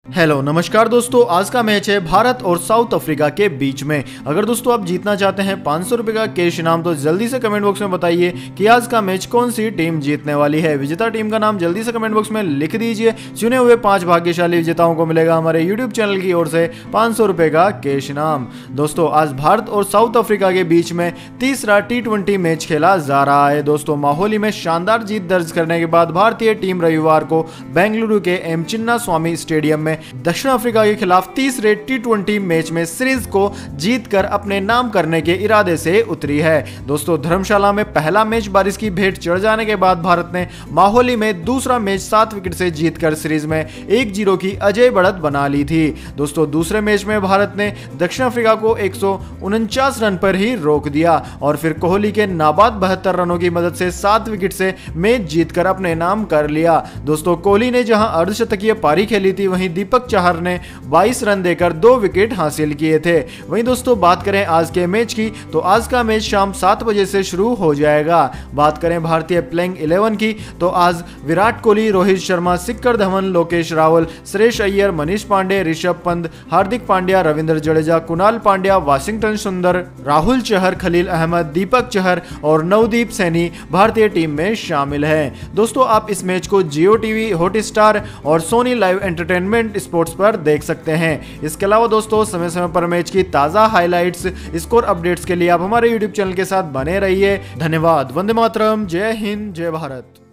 Hello नमस्कार दोस्तों, आज का मैच है भारत और साउथ अफ्रीका के बीच में। अगर दोस्तों आप जीतना चाहते हैं 500 रुपए का कैश इनाम तो जल्दी से कमेंट बॉक्स में बताइए कि आज का मैच कौन सी टीम जीतने वाली है। विजेता टीम का नाम जल्दी से कमेंट बॉक्स में लिख दीजिए। चुने हुए 5 भाग्यशाली विजेताओं को मिलेगा हमारे यूट्यूब चैनल की ओर से 500 रुपए का कैश इनाम। दोस्तों आज भारत और साउथ अफ्रीका के बीच में तीसरा T20 मैच खेला जा रहा है। दोस्तों माहौली में शानदार जीत दर्ज करने के बाद भारतीय टीम रविवार को बेंगलुरु के एम चिन्ना स्वामी स्टेडियम में दक्षिण अफ्रीका के खिलाफ तीसरे T20 मैच में सीरीज को जीतकर अपने नाम करने के इरादे से उतरी है। दोस्तों धर्मशाला में पहला मैच बारिश की भेंट चढ़ जाने के बाद भारत ने माहौली में दूसरा मैच 7 विकेट से जीतकर सीरीज में 1-0 की अजय बढ़त बना ली थी। दोस्तों दूसरे मैच में भारत ने दक्षिण अफ्रीका को 149 रन पर ही रोक दिया और फिर कोहली के नाबाद 72 रनों की मदद से 7 विकेट से मैच जीतकर अपने नाम कर लिया। दोस्तों कोहली ने जहां अर्धशतकीय पारी खेली थी, वहीं दीपक चाहर ने 22 रन देकर 2 विकेट हासिल किए थे। वहीं दोस्तों बात करें आज के मैच की तो आज का मैच शाम 7 बजे से शुरू हो जाएगा। बात करें भारतीय प्लेइंग 11 की तो आज विराट कोहली, रोहित शर्मा, शिखर धवन, लोकेश राहुल, श्रेयस अय्यर, मनीष पांडे, ऋषभ पंत, हार्दिक पांड्या, रविंद्र जडेजा, कुणाल पांड्या, वाशिंगटन सुंदर, राहुल चहर, खलील अहमद, दीपक चहर और नवदीप सैनी भारतीय टीम में शामिल हैं। दोस्तों आप इस मैच को जियो टीवी, हॉटस्टार और सोनी लाइव एंटरटेनमेंट स्पोर्ट्स पर देख सकते हैं। इसके अलावा दोस्तों समय समय पर मैच की ताजा हाइलाइट्स, स्कोर अपडेट्स के लिए आप हमारे यूट्यूब चैनल के साथ बने रहिए। धन्यवाद। वंदे मातरम। जय हिंद, जय भारत।